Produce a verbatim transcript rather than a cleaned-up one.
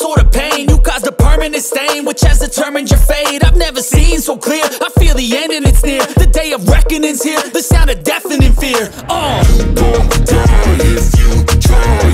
sort of pain. You caused a permanent stain, which has determined your fate. I've never seen so clear, I feel the end and it's near. The day of reckoning's here, the sound of deafening fear. Oh, you gon' die if you try.